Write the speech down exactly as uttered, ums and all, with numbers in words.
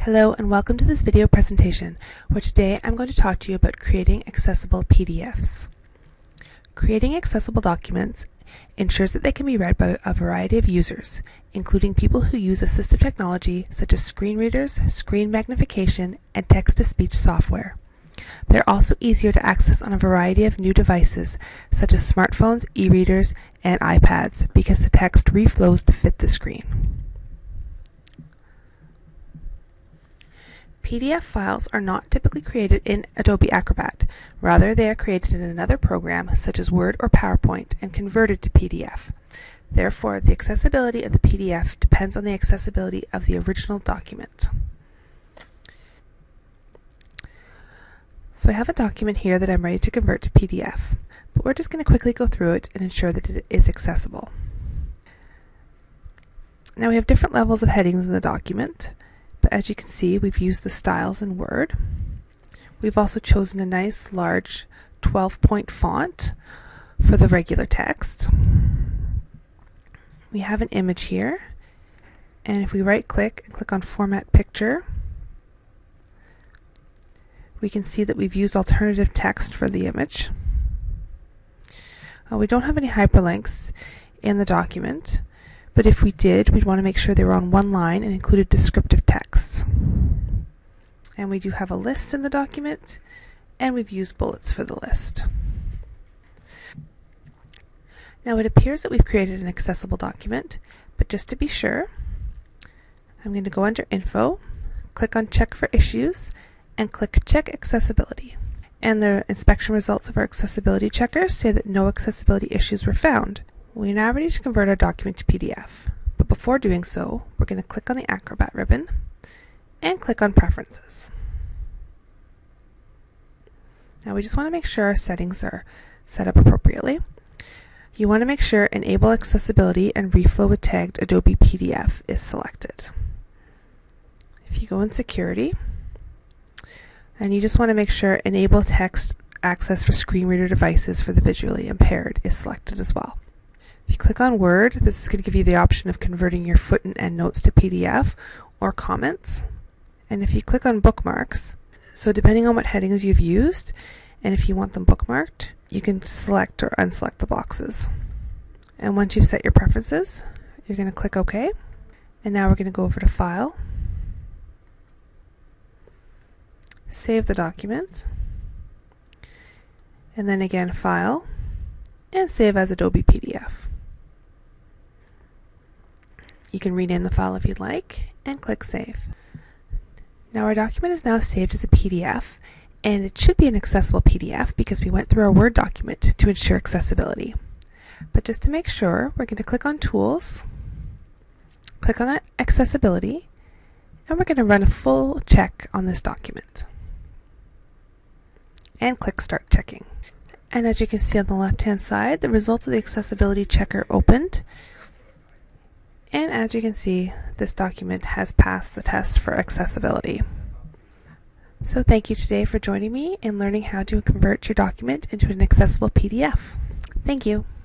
Hello and welcome to this video presentation, where today I'm going to talk to you about creating accessible P D Fs. Creating accessible documents ensures that they can be read by a variety of users, including people who use assistive technology such as screen readers, screen magnification, and text-to-speech software. They're also easier to access on a variety of new devices such as smartphones, e-readers, and iPads because the text reflows to fit the screen. P D F files are not typically created in Adobe Acrobat. Rather, they are created in another program, such as Word or PowerPoint, and converted to P D F. Therefore, the accessibility of the P D F depends on the accessibility of the original document. So I have a document here that I'm ready to convert to P D F, but we're just going to quickly go through it and ensure that it is accessible. Now we have different levels of headings in the document. But as you can see, we've used the styles in Word. We've also chosen a nice large twelve point font for the regular text. We have an image here, and if we right click and click on Format Picture, we can see that we've used alternative text for the image. Uh, we don't have any hyperlinks in the document, but if we did, we'd want to make sure they were on one line and included descriptive text. And we do have a list in the document, and we've used bullets for the list. Now it appears that we've created an accessible document, but just to be sure, I'm going to go under Info, click on Check for Issues, and click Check Accessibility. And the inspection results of our accessibility checkers say that no accessibility issues were found. We are now ready to convert our document to P D F, but before doing so, we're going to click on the Acrobat ribbon and click on Preferences. Now we just want to make sure our settings are set up appropriately. You want to make sure Enable Accessibility and Reflow with Tagged Adobe P D F is selected. If you go in Security, and you just want to make Sure Enable Text Access for Screen Reader Devices for the Visually Impaired is selected as well. If you click on Word, this is going to give you the option of converting your foot and endnotes to P D F or comments. And if you click on Bookmarks, so depending on what headings you've used, and if you want them bookmarked, you can select or unselect the boxes. And once you've set your preferences, you're going to click OK. And now we're going to go over to File, save the document, and then again File, and save as Adobe P D F. You can rename the file if you'd like, and click Save. Now our document is now saved as a P D F, and it should be an accessible P D F because we went through our Word document to ensure accessibility. But just to make sure, we're going to click on Tools, click on Accessibility, and we're going to run a full check on this document. And click Start Checking. And as you can see on the left-hand side, the results of the accessibility checker opened. And as you can see, this document has passed the test for accessibility. So thank you today for joining me in learning how to convert your document into an accessible P D F. Thank you.